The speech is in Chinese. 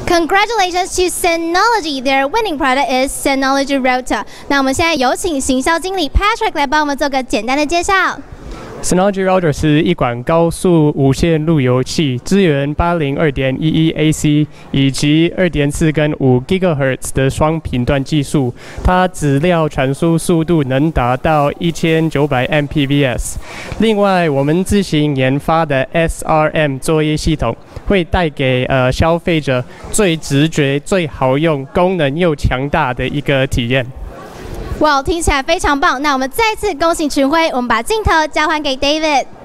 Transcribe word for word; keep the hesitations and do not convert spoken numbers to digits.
Congratulations to Synology. Their winning product is Synology Router. 那我们现在有请行销经理 Patrick 来帮我们做个简单的介绍。 Synology Router 是一款高速无线路由器，支援 八零二点一一 A C 以及 二点四 跟五 gigahertz 的双频段技术。它资料传输速度能达到一千九百 M P B S。另外，我们自行研发的 S R M 作业系统会带给呃消费者最直觉、最好用、功能又强大的一个体验。 哇，听起来非常棒！那我们再次恭喜群晖，我们把镜头交还给 David。